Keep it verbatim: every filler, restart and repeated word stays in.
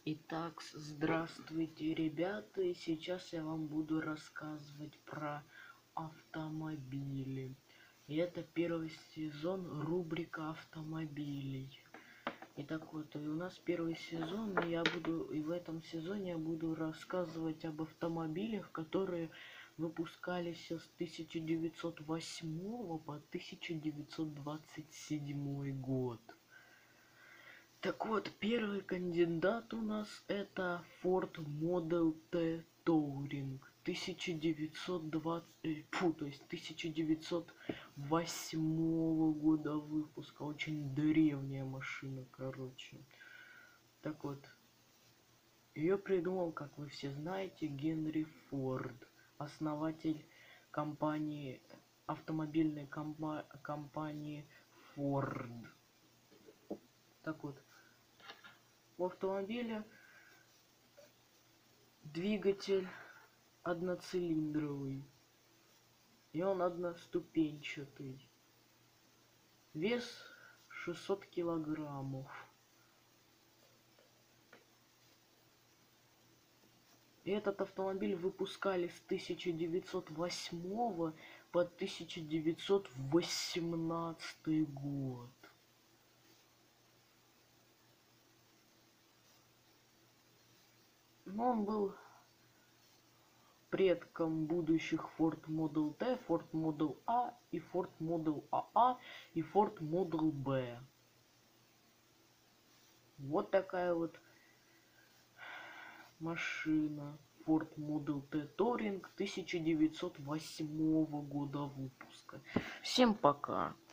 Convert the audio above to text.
Итак, здравствуйте, ребята, и сейчас я вам буду рассказывать про автомобили. И это первый сезон, рубрика автомобилей. Итак, вот, и у нас первый сезон, и я буду, и в этом сезоне я буду рассказывать об автомобилях, которые выпускались с тысяча девятьсот восьмого по тысяча девятьсот двадцать седьмой год. Так вот, первый кандидат у нас это Ford Model T Touring тысяча девятьсот двадцать, фу, то есть тысяча девятьсот восьмого года выпуска. Очень древняя машина, короче. Так вот, ее придумал, как вы все знаете, Генри Форд, основатель компании, автомобильной компа компании Ford. Так вот, в автомобиле двигатель одноцилиндровый, и он одноступенчатый. Вес шестьсот килограммов. И этот автомобиль выпускали с тысяча девятьсот восьмого по тысяча девятьсот восемнадцатый год. Но он был предком будущих Ford Model T, Ford Model A и Ford Model A A и Ford Model B. Вот такая вот машина. Ford Model T Touring тысяча девятьсот восьмого года выпуска. Всем пока.